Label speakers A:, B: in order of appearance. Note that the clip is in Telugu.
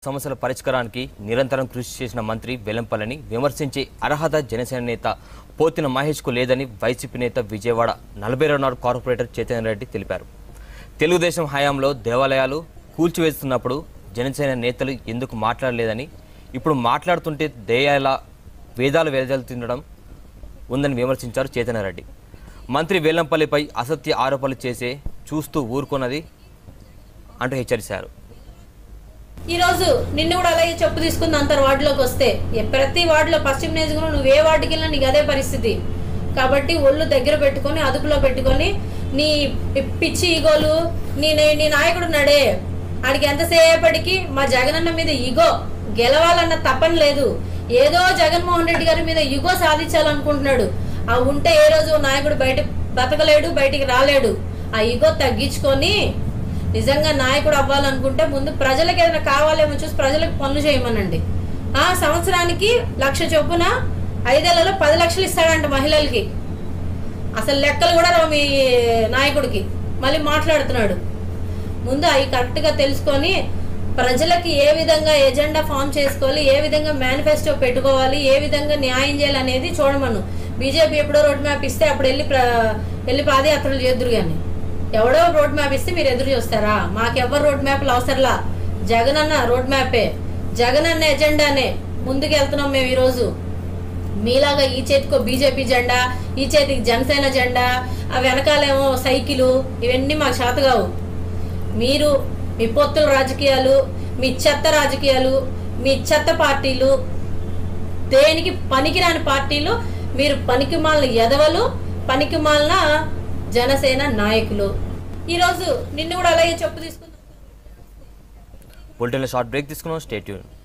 A: సమస్యల పరిష్కారానికి నిరంతరం కృషి చేసిన మంత్రి వెల్లంపల్లిని విమర్శించే అర్హత జనసేన నేత పోతిన మహేష్కు లేదని వైసీపీ నేత విజయవాడ 42 కార్పొరేటర్ చైతన్య రెడ్డి తెలిపారు. తెలుగుదేశం హయాంలో దేవాలయాలు కూల్చివేస్తున్నప్పుడు జనసేన నేతలు ఎందుకు మాట్లాడలేదని, ఇప్పుడు మాట్లాడుతుంటే వేదాలు తినడం ఉందని విమర్శించారు చైతన్య రెడ్డి. మంత్రి వెల్లంపల్లిపై అసత్య ఆరోపణలు చేసే చూస్తూ ఊరుకున్నది అంటూ హెచ్చరించారు.
B: ఈ రోజు నిన్ను కూడా అలాగే చెప్పు తీసుకుంది అంతర్ వార్డులోకి వస్తే ప్రతి వార్డులో పశ్చిమ నియోజకవర్గంలో నువ్వు ఏ వార్డుకి వెళ్ళినా నీకు అదే పరిస్థితి. కాబట్టి ఒళ్ళు దగ్గర పెట్టుకొని అదుపులో పెట్టుకొని నీ పిచ్చి ఈగోలు నీ నాయకుడు ఉన్నాడే ఆడికి ఎంతసేపటికి మా జగనన్న మీద ఈగో గెలవాలన్న తపన లేదు. ఏదో జగన్మోహన్ రెడ్డి గారి మీద ఈగో సాధించాలనుకుంటున్నాడు. ఆ ఉంటే ఏ రోజు నాయకుడు బయట బతకలేడు, బయటికి రాలేడు. ఆ ఈగో తగ్గించుకొని నిజంగా నాయకుడు అవ్వాలనుకుంటే ముందు ప్రజలకు ఏదైనా కావాలేమో చూసి ప్రజలకు పనులు చేయమనండి. సంవత్సరానికి 1,00,000 చొప్పున 5 ఏళ్లలో 10 లక్షలు ఇస్తాడంట మహిళలకి. అసలు లెక్కలు కూడా మీ నాయకుడికి మళ్ళీ మాట్లాడుతున్నాడు. ముందు అవి కరెక్ట్గా తెలుసుకొని ప్రజలకి ఏ విధంగా ఎజెండా ఫామ్ చేసుకోవాలి, ఏ విధంగా మేనిఫెస్టో పెట్టుకోవాలి, ఏ విధంగా న్యాయం చేయాలి అనేది చూడమను. బీజేపీ ఎప్పుడో రోడ్ మ్యాప్ ఇస్తే అప్పుడు వెళ్ళి పాదయాత్రలు చేద్దురు. కానీ ఎవడో రోడ్ మ్యాప్ ఇస్తే మీరు ఎదురు చూస్తారా? మాకెవ్వరు రోడ్ మ్యాప్లు అవసరంలా. జగనన్న రోడ్ మ్యాపే, జగనన్న ఎజెండానే ముందుకు వెళ్తున్నాం మేము. ఈరోజు మీలాగా ఈ చేతికో బీజేపీ జెండా, ఈ చేతికి జనసేన జెండా, ఆ వెనకాలేమో సైకిలు, ఇవన్నీ మాకు చేతగావు. మీరు మీ పొత్తుల రాజకీయాలు, మీ చెత్త రాజకీయాలు, మీ చెత్త పార్టీలు, దేనికి పనికిరాని పార్టీలు, మీరు పనికిమాలిన ఎదవలు, పనికిమాలిన జనసేన నాయకులు. ఈరోజు నిన్ను కూడా అలాగే చెప్పు తీసుకుందాం.
A: బులెటిన్లో షార్ట్ బ్రేక్ తీసుకున్నాం. Stay tune.